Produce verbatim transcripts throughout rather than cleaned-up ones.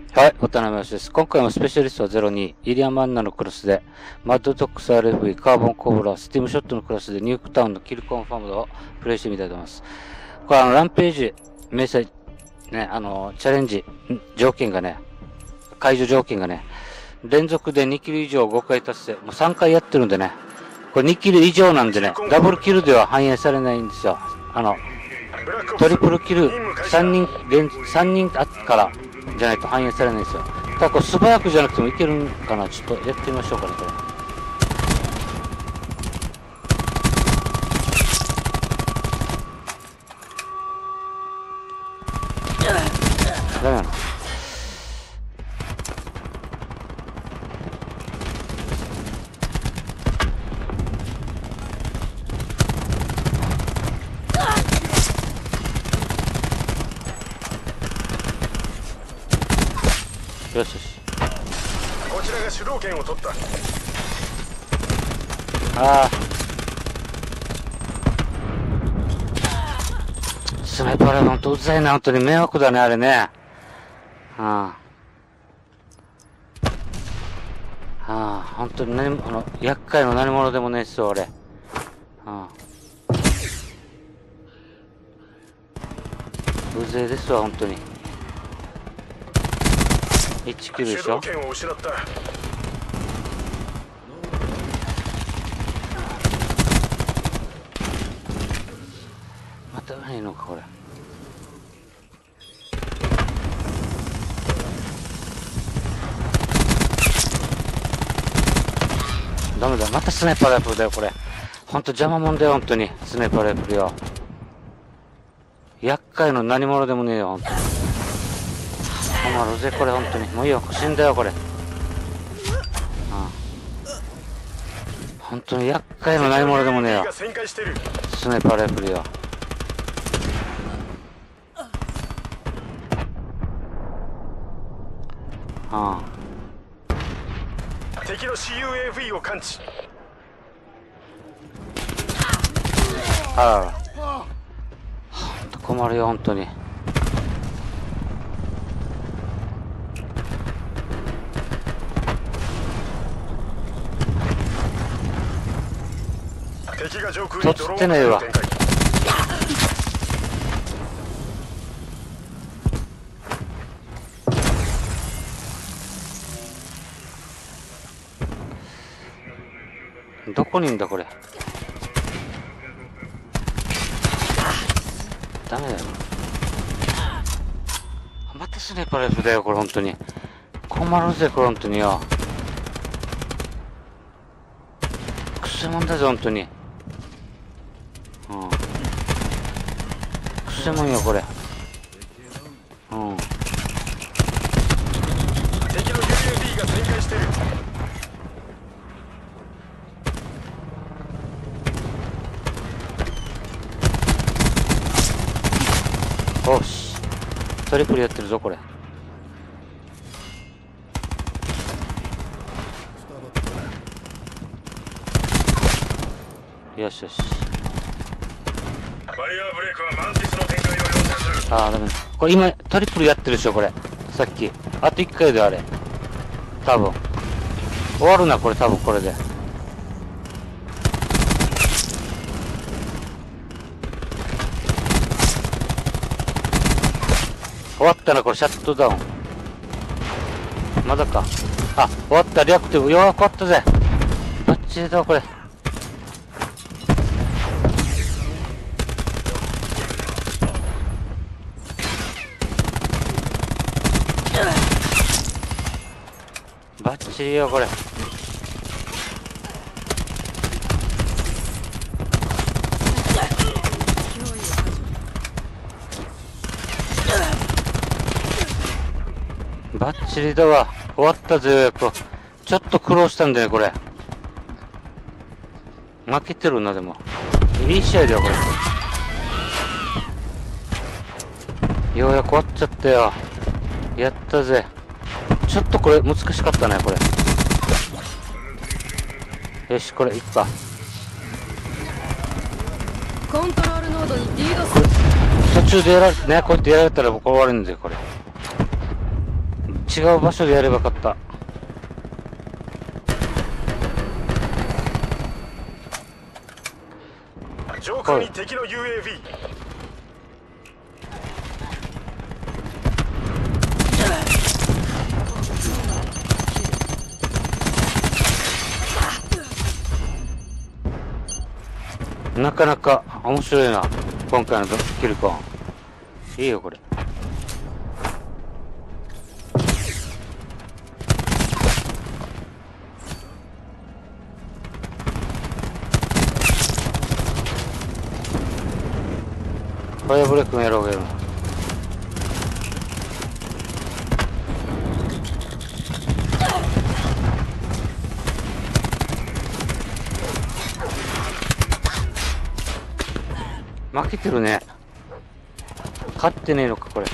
はい、渡辺義です。今回もスペシャリストはゼロに、イリアンマンナのクラスで、マッドトックス アールエフイー、カーボンコブラ、スティームショットのクラスでニュークタウンのキルコンファームドをプレイしてみたいと思います。これあの、ランページ、明細、ね、あの、チャレンジ、条件がね、解除条件がね、連続でにキル以上ごかい達成、もうさんかいやってるんでね、これにキル以上なんでね、ダブルキルでは反映されないんですよ。あの、トリプルキル、さんにん、さんにんあってから、じゃないと反映されないんですよ。ただこれ素早くじゃなくてもいけるんかな。ちょっとやってみましょうかね、これ。ダメなの。よしよし。 こちらが主導権を取った。 ああ。スナイパーライフルほんとうざいな、ほんとに迷惑だね、あれね。ああ。ああ、ほんとに何も、あの、厄介の何者でもねえっすよ、俺。ああ。うぜえですわ、ほんとに。いちキルでしょ。またないのかこれ。ダメだ、またスナイパーライフルだよこれ。ほんと邪魔もんだよ、ほんとにスナイパーライフルよ。厄介の何者でもねえよ、ほんとに。困るぜこれ、ほんとに。もういいよ、死んだよこれ。ああ、ほんとに厄介の何者でもねえよ、スナイパーライフルよ。ああ、 敵の シーユーエーブイ を感知。 あらら、ほんと困るよ、ほんとに。 とつってないわ。どこにいんだこれ。ダメだよ。またスナイパーライフルだよこれ、ほんとに。困るぜこれ、ほんとによ。くせもんだぜほんとに。うん、くせもんよこれ。うん、 敵の ユーエービー が展開してる。 おし、トリプルやってるぞこれ。よしよし。ああ、ダメだ。これ今トリプルやってるでしょこれ。さっきあといっかいであれ多分終わるなこれ、多分これで。終わったなこれ、シャットダウン。まだか。あ、終わった。リアクティブ弱かったぜ。バッチリだこれ。バッチリよこれ。バッチリだわ。終わったぜようやく。ちょっと苦労したんだよこれ。負けてるな。でもいい試合だよこれ。ようやく終わっちゃったよ。やったぜ。ちょっとこれ難しかったねこれ。よし、これいっか。 コントロールノードにリードする。 途中でやられてね、こうやってやられたら僕終わるんだよこれ。 違う場所でやればよかった。 上空に敵の ユーエーブイ。 なかなか面白いな、今回のキルコン。いいよ、これ。ファイアブレイクの野郎がいるな。負けてるね。勝ってねえのか、これ。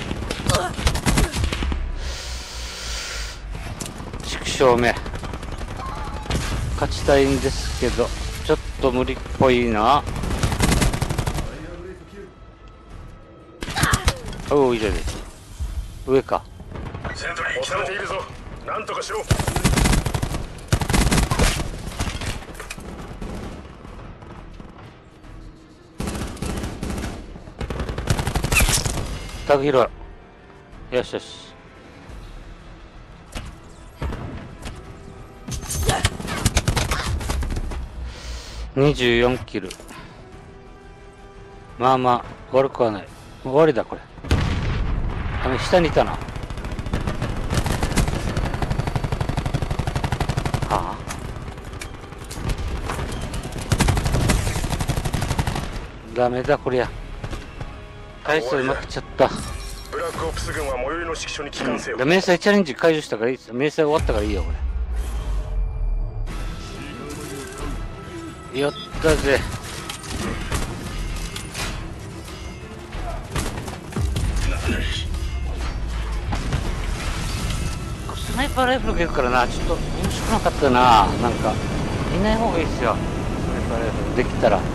畜生め。勝ちたいんですけど、ちょっと無理っぽいな。おお、いいじゃねえ。上か。 セントリー収めているぞ。なんとかしろ。 タグ拾う。よしよし。にじゅうよんキル。まあまあ悪くはない。もう終わりだこれ。あの下にいたな。はあ、ダメだこりゃ。回数負けちゃった。 ブラックオプス軍は最寄りの指揮所に帰還せよ。 明細チャレンジ解除したからいいです。明細終わったからいいよこれ。やったぜ。スナイパーライフルがいるからな、ちょっと面白くなかったな。なんかいない方がいいっすよ、スナイパーライフルできたら。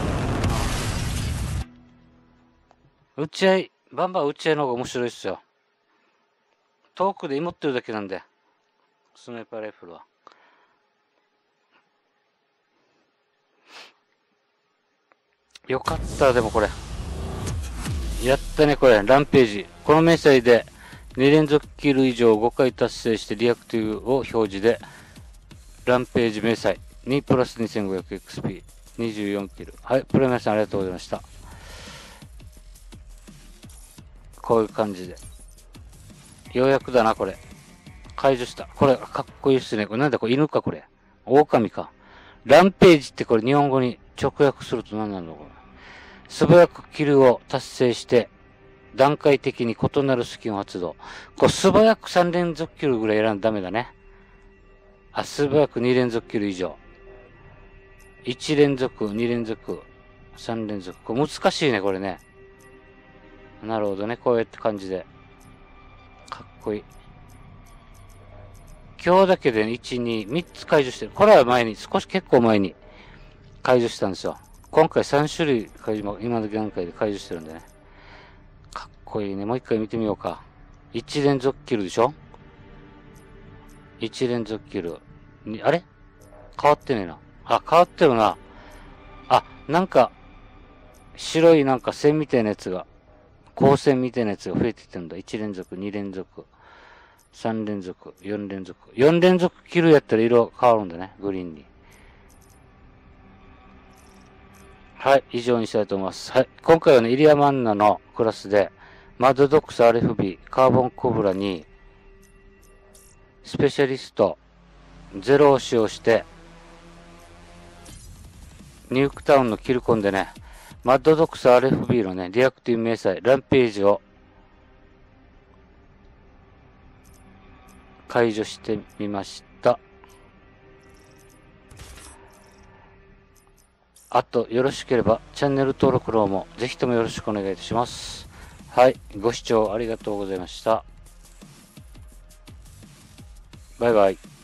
撃ち合い、バンバン撃ち合いの方が面白いっすよ。遠くで持ってるだけなんで、スナイパーライフルは。よかった、でもこれ。やったね、これ。ランページ。この明細でに連続キル以上ごかい達成してリアクティブを表示で、ランページ明細。にプラス にせんごひゃくエックスピー。にじゅうよんキル。はい、プレミアさんありがとうございました。こういう感じで。ようやくだな、これ。解除した。これ、かっこいいっすね。これなんだ、これ犬か、これ。狼か。ランページってこれ日本語に直訳すると何なのこれ。素早くキルを達成して、段階的に異なるスキルを発動。これ素早くさん連続キルぐらい選んだらダメだね。あ、素早くに連続キル以上。いち連続、に連続、さん連続。これ難しいね、これね。なるほどね。こうやって感じで。かっこいい。今日だけでいち、に、みっつ解除してる。これは前に、少し結構前に解除したんですよ。今回さん種類解除、今の段階で解除してるんでね。かっこいいね。もう一回見てみようか。いち連続キルでしょ ?いち 連続キル。に、あれ変わってねえな。あ、変わってるな。あ、なんか、白いなんか線みたいなやつが、光線みたいなやつが増えてってんだ。いち連続、に連続、さん連続、よん連続。よん連続キルやったら色変わるんだね。グリーンに。はい、以上にしたいと思います。はい、今回はね、イリアマンナのクラスで、マッドドックス アールエフビー、カーボンコブラに、スペシャリストゼロを使用して、ニュークタウンのキルコンでね、マッドドックス アールエフビー のね、リアクティブ明細、ランページを解除してみました。あと、よろしければ、チャンネル登録の方も、ぜひともよろしくお願いいたします。はい、ご視聴ありがとうございました。バイバイ。